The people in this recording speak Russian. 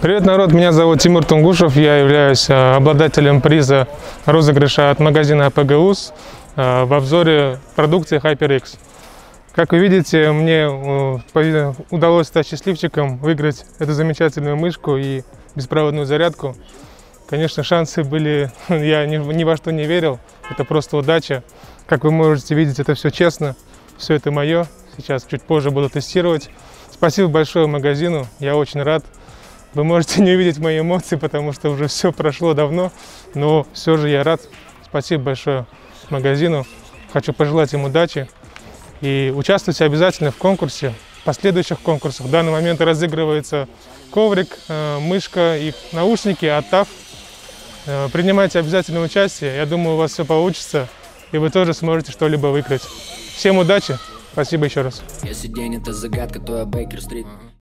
Привет, народ! Меня зовут Тимур Тунгушев. Я являюсь обладателем приза розыгрыша от магазина АПГУС в обзоре продукции HyperX. Как вы видите, мне удалось стать счастливчиком, выиграть эту замечательную мышку и беспроводную зарядку. Конечно, шансы были, я ни во что не верил, это просто удача. Как вы можете видеть, это все честно, все это мое. Сейчас чуть позже буду тестировать. Спасибо большое магазину, я очень рад. Вы можете не увидеть мои эмоции, потому что уже все прошло давно, но все же я рад. Спасибо большое магазину. Хочу пожелать им удачи. И участвуйте обязательно в конкурсе, в последующих конкурсах. В данный момент разыгрывается коврик, мышка и наушники от TAF. Принимайте обязательно участие. Я думаю, у вас все получится, и вы тоже сможете что-либо выиграть. Всем удачи. Спасибо еще раз. Если день это загадка, то я Бейкер-стрит.